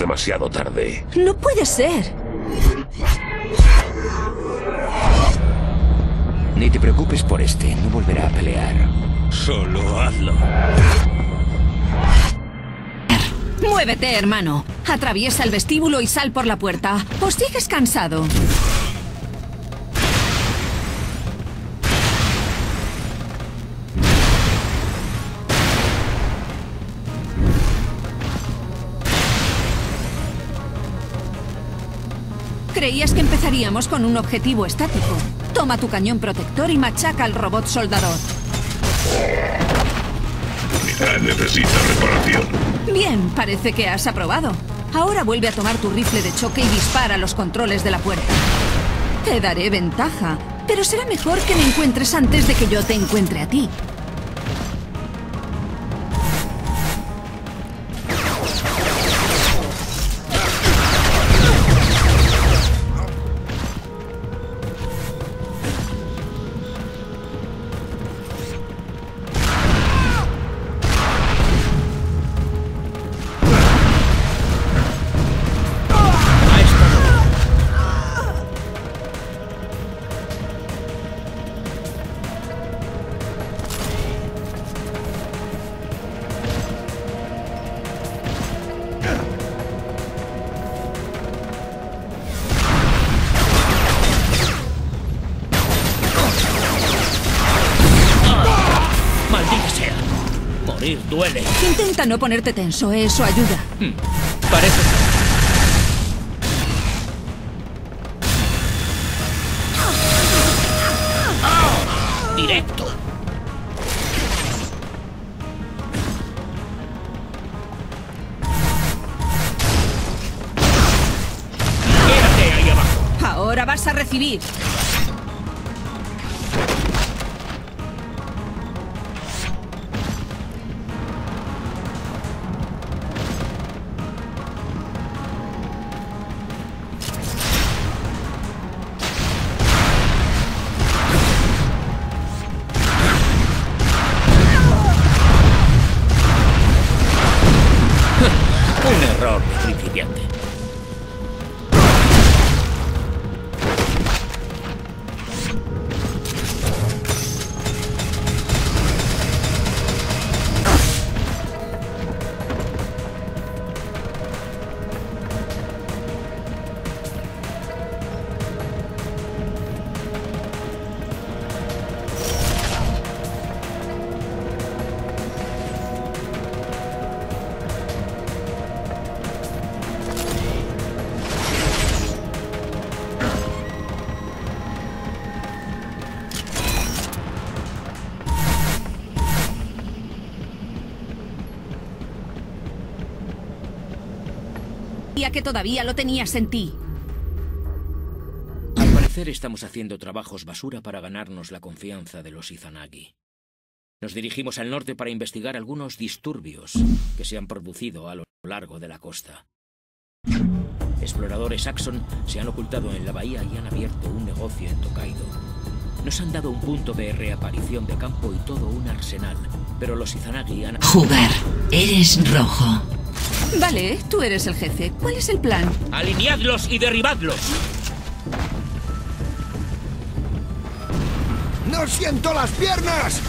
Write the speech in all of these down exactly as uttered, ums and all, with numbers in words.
demasiado tarde. No puede ser. Ni te preocupes por este, no volverá a pelear. Solo hazlo. Muévete, hermano. Atraviesa el vestíbulo y sal por la puerta. ¿O sigues cansado? Creías que empezaríamos con un objetivo estático. Toma tu cañón protector y machaca al robot soldador. Unidad necesita reparación. Bien, parece que has aprobado. Ahora vuelve a tomar tu rifle de choque y dispara los controles de la puerta. Te daré ventaja, pero será mejor que me encuentres antes de que yo te encuentre a ti. Duele. Intenta no ponerte tenso, eso ayuda. Hmm. Parece... Directo. Quédate ahí abajo. Ahora vas a recibir. Un error de principiante. Que todavía lo tenías en ti. Al parecer estamos haciendo trabajos basura para ganarnos la confianza de los Izanagi. Nos dirigimos al norte para investigar algunos disturbios que se han producido a lo largo de la costa. Exploradores Axon se han ocultado en la bahía y han abierto un negocio en Tokaido. Nos han dado un punto de reaparición de campo y todo un arsenal, pero los Izanagi han... Jugar. Eres rojo. Vale, tú eres el jefe. ¿Cuál es el plan? ¡Alineadlos y derribadlos! ¡No siento las piernas!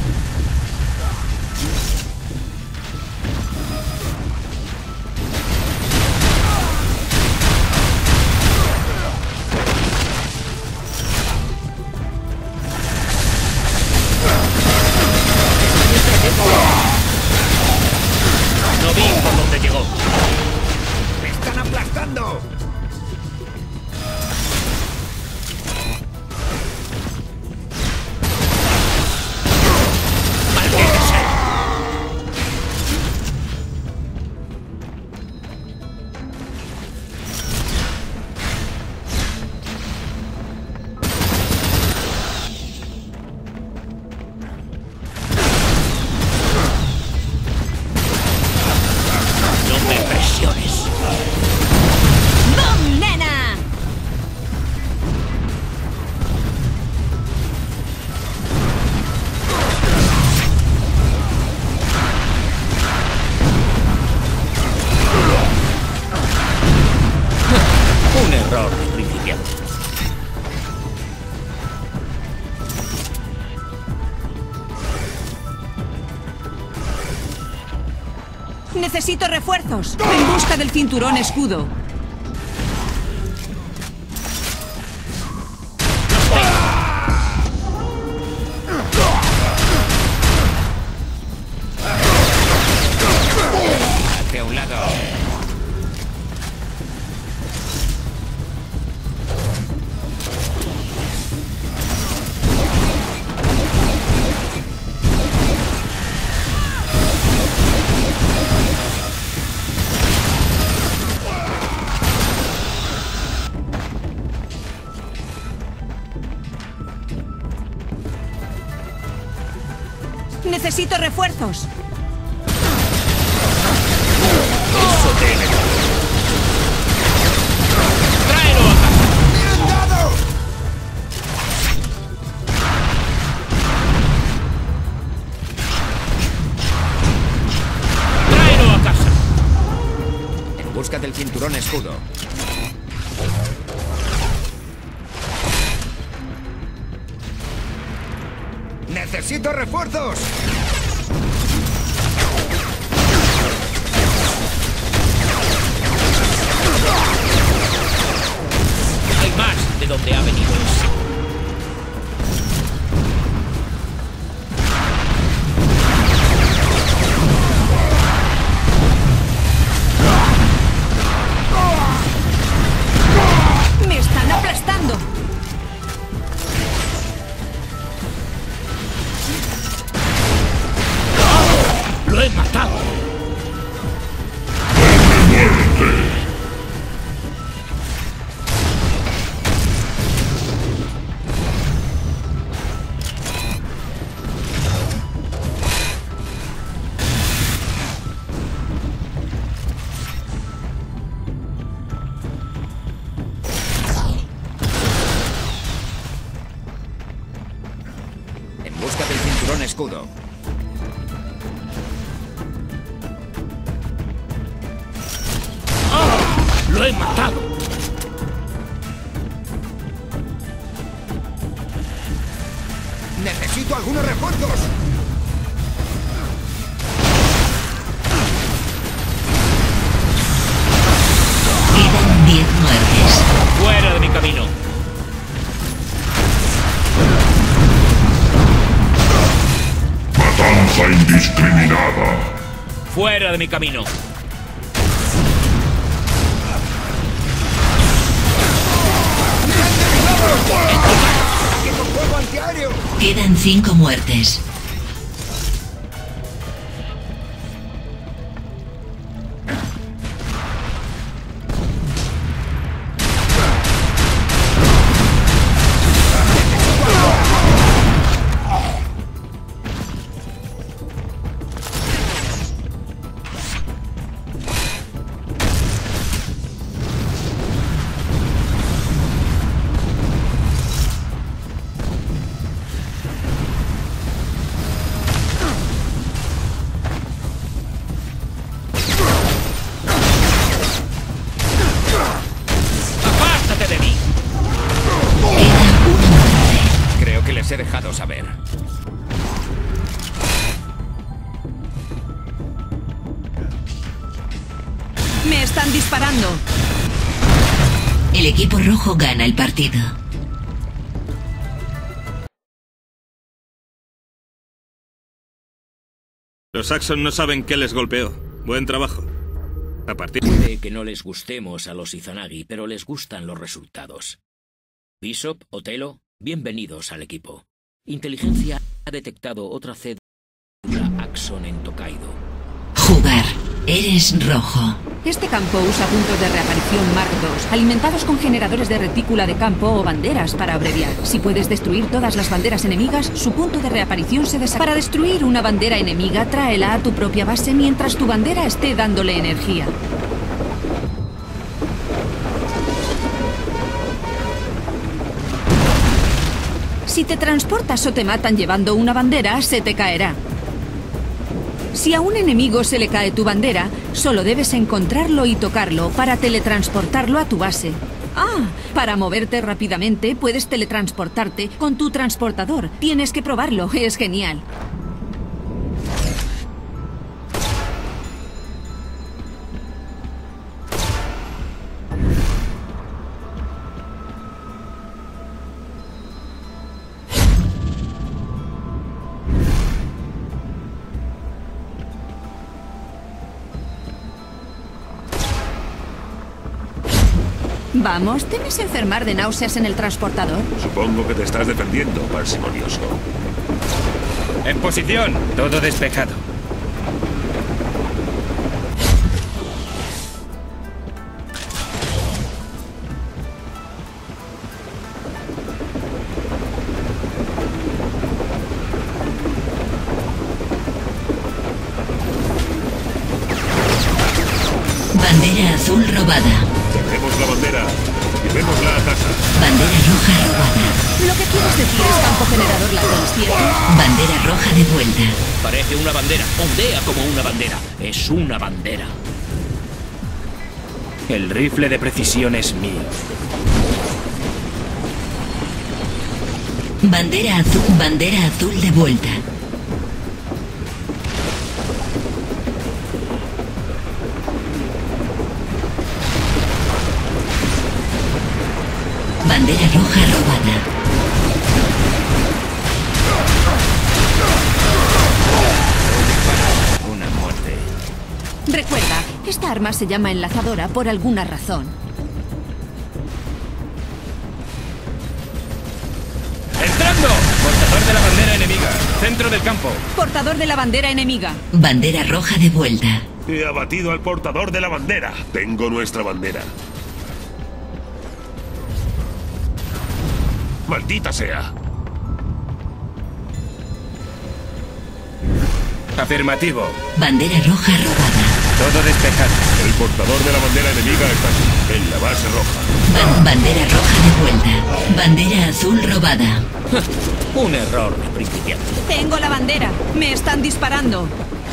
No vi por dónde llegó. ¡Me están aplastando! error de principiante. Necesito refuerzos. En busca del cinturón escudo. Hacia un lado. Necesito refuerzos. Eso tiene. ¡Tráelo a casa! ¡Bien dado! ¡Tráelo a casa! En busca del cinturón escudo. ¡Necesito refuerzos! Hay más de donde ha venido eso. ¡Me están aplastando! ¡Lo he matado! En busca del cinturón escudo. ¡Lo he matado! ¡Necesito algunos refuerzos! Quedan diez muertes. ¡Fuera de mi camino! Matanza indiscriminada. ¡Fuera de mi camino! ¡Haciendo fuego antiaéreo! Quedan cinco muertes. ¡Apártate de mí! Creo que les he dejado saber. ¡Me están disparando! El equipo rojo gana el partido. Los Saxon no saben qué les golpeó. Buen trabajo. A partir... Puede que no les gustemos a los Izanagi, pero les gustan los resultados. Bishop, Otelo, bienvenidos al equipo. Inteligencia ha detectado otra cédula Axon en Tokaido. Jugar. Eres rojo. Este campo usa puntos de reaparición Mark dos, alimentados con generadores de retícula de campo o banderas para abreviar. Si puedes destruir todas las banderas enemigas, su punto de reaparición se desactiva. Para destruir una bandera enemiga, tráela a tu propia base mientras tu bandera esté dándole energía. Si te transportas o te matan llevando una bandera, se te caerá. Si a un enemigo se le cae tu bandera, solo debes encontrarlo y tocarlo para teletransportarlo a tu base. Ah, para moverte rápidamente puedes teletransportarte con tu transportador. Tienes que probarlo, es genial. Vamos, ¿temes enfermar de náuseas en el transportador? Supongo que te estás defendiendo, parsimonioso. En posición, todo despejado. Bandera azul robada. Dejemos la bandera. Llevémosla a casa. Bandera roja robada. Lo que quieres decir es campo generador latente, ¿cierto? Bandera roja de vuelta. Parece una bandera. Ondea como una bandera. Es una bandera. El rifle de precisión es mío. Bandera azul. Bandera azul de vuelta. Bandera roja robada. Una muerte. Recuerda, esta arma se llama enlazadora por alguna razón. ¡Entrando! Portador de la bandera enemiga. Centro del campo. Portador de la bandera enemiga. Bandera roja de vuelta. He abatido al portador de la bandera. Tengo nuestra bandera. ¡Maldita sea! Afirmativo. Bandera roja robada. Todo despejado. El portador de la bandera enemiga está aquí, en la base roja. Ban- bandera roja de vuelta. Bandera azul robada. Un error de principiante. Tengo la bandera. Me están disparando.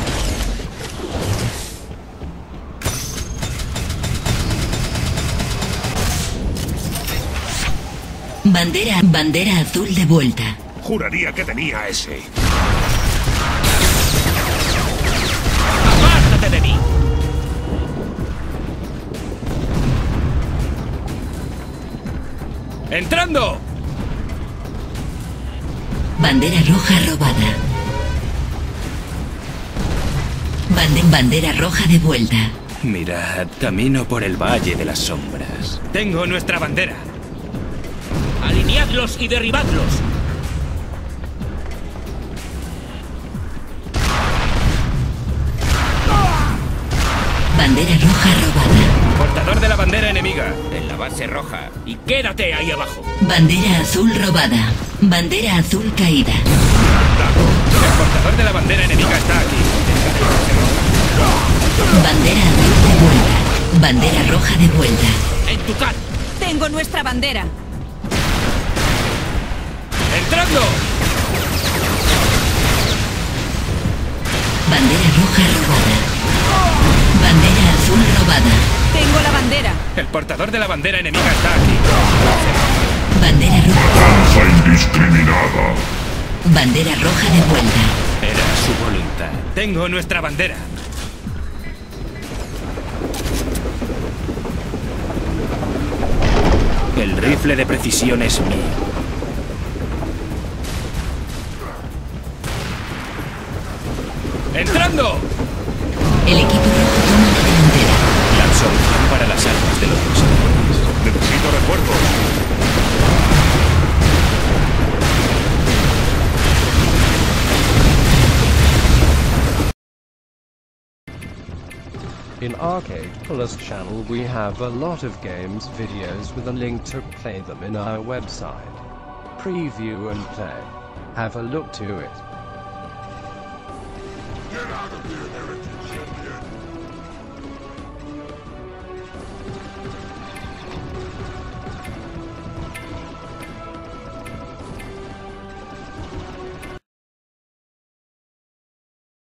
Bandera, bandera azul de vuelta. Juraría que tenía ese. ¡Apártate de mí! ¡Entrando! Bandera roja robada. Bande- bandera roja de vuelta. Mirad, camino por el Valle de las Sombras. Tengo nuestra bandera. Alineadlos y derribadlos. Bandera roja robada. Portador de la bandera enemiga. En la base roja. Y quédate ahí abajo. Bandera azul robada. Bandera azul caída. El portador de la bandera enemiga está aquí. Bandera azul de vuelta. Bandera roja de vuelta. En tu cara. Tengo nuestra bandera. ¡Entrando! Bandera roja robada. Bandera azul robada. Tengo la bandera. El portador de la bandera enemiga está aquí. Bandera roja. Danza indiscriminada. Bandera roja de vuelta. Era su voluntad. Tengo nuestra bandera. El rifle de precisión es mío. ¡Entrando! El equipo rojo toma la delantera. La solución para las armas de los luchadores. Necesito refuerzos. In Arcade Plus channel we have a lot of games videos with a link to play them in our website. Preview and play. Have a look to it.